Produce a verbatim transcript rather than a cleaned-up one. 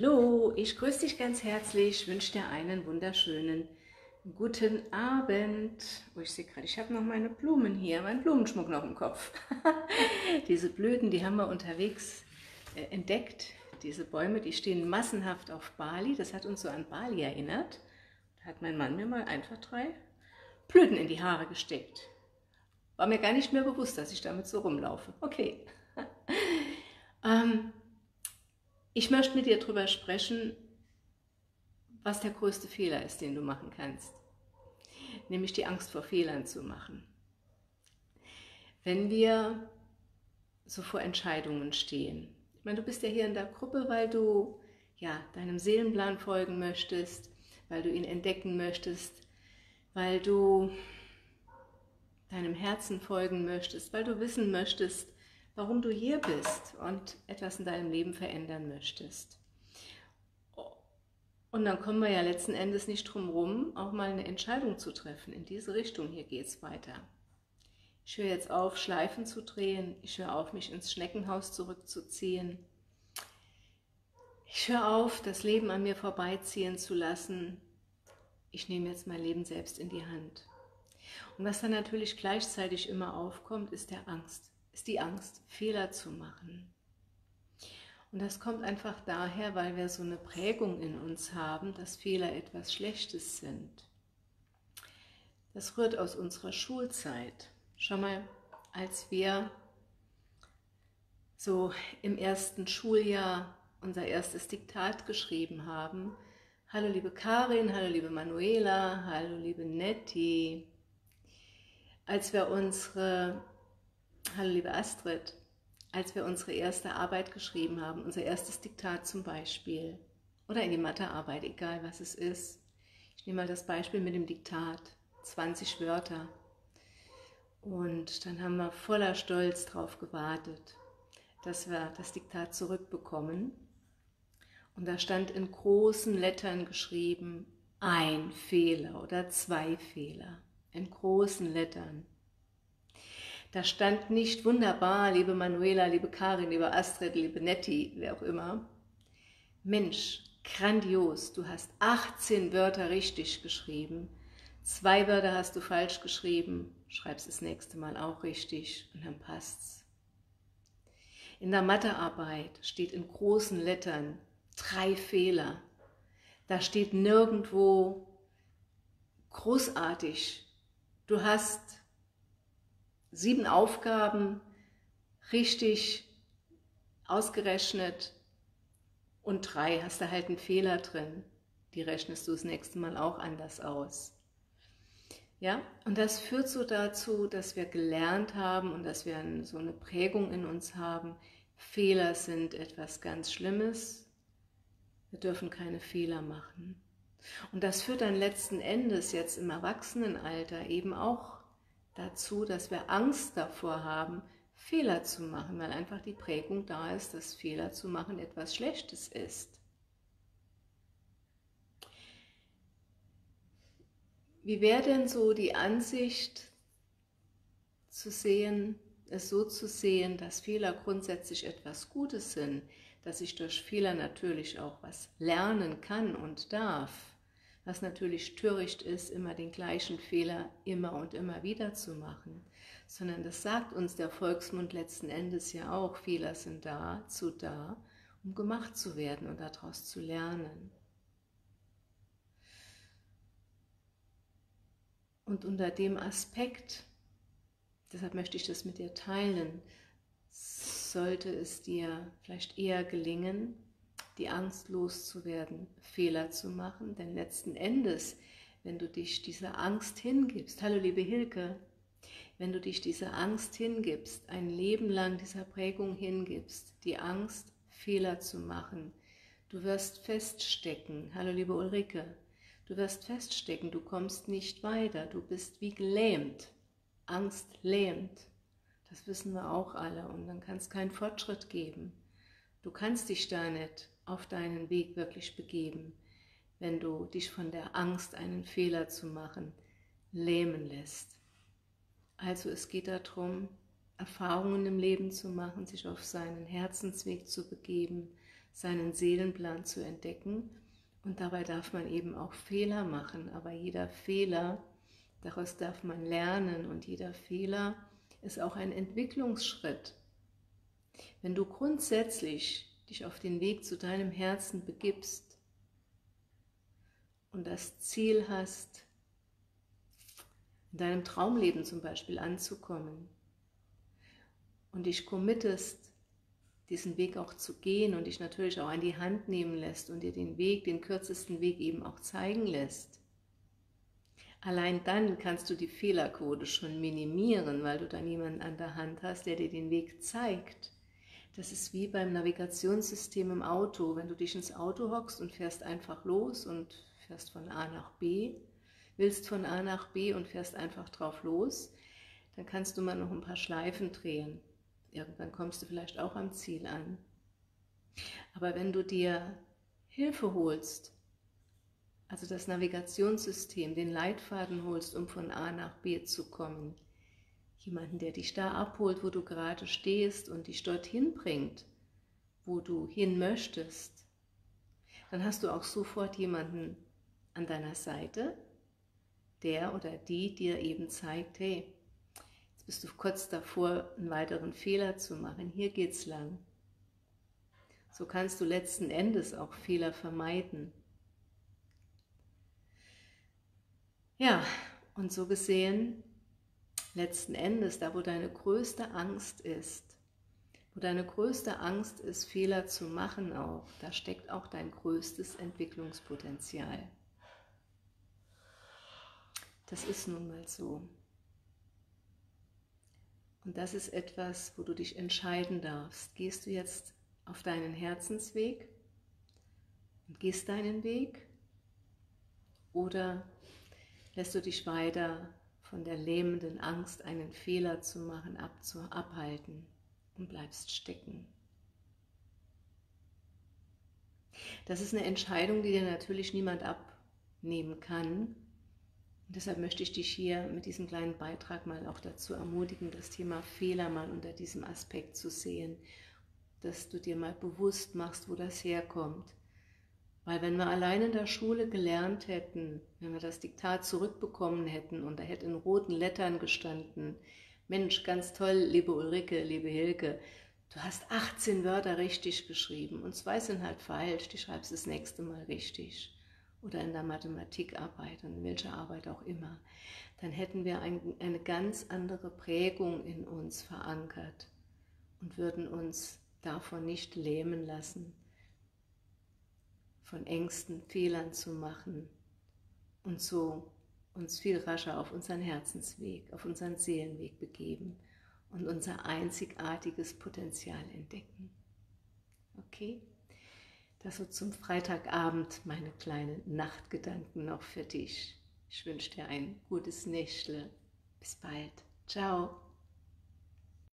Hallo, ich grüße dich ganz herzlich, wünsche dir einen wunderschönen guten Abend. Oh, ich sehe gerade, ich habe noch meine Blumen hier, meinen Blumenschmuck noch im Kopf. Diese Blüten, die haben wir unterwegs äh, entdeckt. Diese Bäume, die stehen massenhaft auf Bali. Das hat uns so an Bali erinnert. Da hat mein Mann mir mal einfach drei Blüten in die Haare gesteckt. War mir gar nicht mehr bewusst, dass ich damit so rumlaufe. Okay. ähm, Ich möchte mit dir darüber sprechen, was der größte Fehler ist, den du machen kannst. Nämlich die Angst vor Fehlern zu machen. Wenn wir so vor Entscheidungen stehen. Ich meine, du bist ja hier in der Gruppe, weil du ja, deinem Seelenplan folgen möchtest, weil du ihn entdecken möchtest, weil du deinem Herzen folgen möchtest, weil du wissen möchtest, warum du hier bist und etwas in deinem Leben verändern möchtest. Und dann kommen wir ja letzten Endes nicht drum rum, auch mal eine Entscheidung zu treffen. In diese Richtung, hier geht es weiter. Ich höre jetzt auf, Schleifen zu drehen. Ich höre auf, mich ins Schneckenhaus zurückzuziehen. Ich höre auf, das Leben an mir vorbeiziehen zu lassen. Ich nehme jetzt mein Leben selbst in die Hand. Und was dann natürlich gleichzeitig immer aufkommt, ist der Angst. Ist die Angst, Fehler zu machen. Und das kommt einfach daher, weil wir so eine Prägung in uns haben, dass Fehler etwas Schlechtes sind. Das rührt aus unserer Schulzeit. Schau mal, als wir so im ersten Schuljahr unser erstes Diktat geschrieben haben, hallo liebe Karin, hallo liebe Manuela, hallo liebe Netti, als wir unsere, hallo liebe Astrid, als wir unsere erste Arbeit geschrieben haben, unser erstes Diktat zum Beispiel, oder in die Mathearbeit, egal was es ist. Ich nehme mal das Beispiel mit dem Diktat, zwanzig Wörter. Und dann haben wir voller Stolz darauf gewartet, dass wir das Diktat zurückbekommen. Und da stand in großen Lettern geschrieben, ein Fehler oder zwei Fehler, in großen Lettern. Da stand nicht wunderbar, liebe Manuela, liebe Karin, liebe Astrid, liebe Netti, wer auch immer. Mensch, grandios, du hast achtzehn Wörter richtig geschrieben, zwei Wörter hast du falsch geschrieben, schreibst das nächste Mal auch richtig und dann passt's. In der Mathearbeit steht in großen Lettern drei Fehler. Da steht nirgendwo großartig, du hast sieben Aufgaben richtig ausgerechnet und drei hast du halt einen Fehler drin. Die rechnest du das nächste Mal auch anders aus. Ja? Und das führt so dazu, dass wir gelernt haben und dass wir so eine Prägung in uns haben, Fehler sind etwas ganz Schlimmes, wir dürfen keine Fehler machen. Und das führt dann letzten Endes jetzt im Erwachsenenalter eben auch dazu, dass wir Angst davor haben, Fehler zu machen, weil einfach die Prägung da ist, dass Fehler zu machen etwas Schlechtes ist. Wie wäre denn so die Ansicht zu sehen, es so zu sehen, dass Fehler grundsätzlich etwas Gutes sind, dass ich durch Fehler natürlich auch was lernen kann und darf, was natürlich töricht ist, immer den gleichen Fehler immer und immer wieder zu machen, sondern das sagt uns der Volksmund letzten Endes ja auch, Fehler sind dazu da, um gemacht zu werden und daraus zu lernen. Und unter dem Aspekt, deshalb möchte ich das mit dir teilen, sollte es dir vielleicht eher gelingen, die Angst loszuwerden, Fehler zu machen, denn letzten Endes, wenn du dich dieser Angst hingibst, hallo liebe Hilke, wenn du dich dieser Angst hingibst, ein Leben lang dieser Prägung hingibst, die Angst, Fehler zu machen, du wirst feststecken, hallo liebe Ulrike, du wirst feststecken, du kommst nicht weiter, du bist wie gelähmt, Angst lähmt, das wissen wir auch alle und dann kann es keinen Fortschritt geben. Du kannst dich da nicht auf deinen Weg wirklich begeben, wenn du dich von der Angst, einen Fehler zu machen, lähmen lässt. Also es geht darum, Erfahrungen im Leben zu machen, sich auf seinen Herzensweg zu begeben, seinen Seelenplan zu entdecken. Und dabei darf man eben auch Fehler machen, aber jeder Fehler, daraus darf man lernen und jeder Fehler ist auch ein Entwicklungsschritt. Wenn du grundsätzlich dich auf den Weg zu deinem Herzen begibst und das Ziel hast, in deinem Traumleben zum Beispiel anzukommen und dich committest, diesen Weg auch zu gehen und dich natürlich auch an die Hand nehmen lässt und dir den Weg, den kürzesten Weg eben auch zeigen lässt, allein dann kannst du die Fehlerquote schon minimieren, weil du dann jemanden an der Hand hast, der dir den Weg zeigt. Das ist wie beim Navigationssystem im Auto. Wenn du dich ins Auto hockst und fährst einfach los und fährst von A nach B, willst von A nach B und fährst einfach drauf los, dann kannst du mal noch ein paar Schleifen drehen. Irgendwann kommst du vielleicht auch am Ziel an. Aber wenn du dir Hilfe holst, also das Navigationssystem, den Leitfaden holst, um von A nach B zu kommen, jemanden, der dich da abholt, wo du gerade stehst und dich dorthin bringt, wo du hin möchtest, dann hast du auch sofort jemanden an deiner Seite, der oder die dir eben zeigt, hey, jetzt bist du kurz davor, einen weiteren Fehler zu machen, hier geht's lang. So kannst du letzten Endes auch Fehler vermeiden. Ja, und so gesehen, letzten Endes, da wo deine größte Angst ist, wo deine größte Angst ist, Fehler zu machen auch, da steckt auch dein größtes Entwicklungspotenzial. Das ist nun mal so. Und das ist etwas, wo du dich entscheiden darfst. Gehst du jetzt auf deinen Herzensweg und gehst deinen Weg oder lässt du dich weiter von der lähmenden Angst, einen Fehler zu machen, abzu abhalten und bleibst stecken. Das ist eine Entscheidung, die dir natürlich niemand abnehmen kann. Und deshalb möchte ich dich hier mit diesem kleinen Beitrag mal auch dazu ermutigen, das Thema Fehler mal unter diesem Aspekt zu sehen, dass du dir mal bewusst machst, wo das herkommt. Weil wenn wir allein in der Schule gelernt hätten, wenn wir das Diktat zurückbekommen hätten und da hätte in roten Lettern gestanden, Mensch, ganz toll, liebe Ulrike, liebe Hilke, du hast achtzehn Wörter richtig geschrieben und zwei sind halt falsch, die schreibst du das nächste Mal richtig. Oder in der Mathematikarbeit und in welcher Arbeit auch immer. Dann hätten wir ein, eine ganz andere Prägung in uns verankert und würden uns davon nicht lähmen lassen, von Ängsten, Fehlern zu machen und so uns viel rascher auf unseren Herzensweg, auf unseren Seelenweg begeben und unser einzigartiges Potenzial entdecken. Okay? Das so zum Freitagabend meine kleinen Nachtgedanken noch für dich. Ich wünsche dir ein gutes Nächtle. Bis bald. Ciao.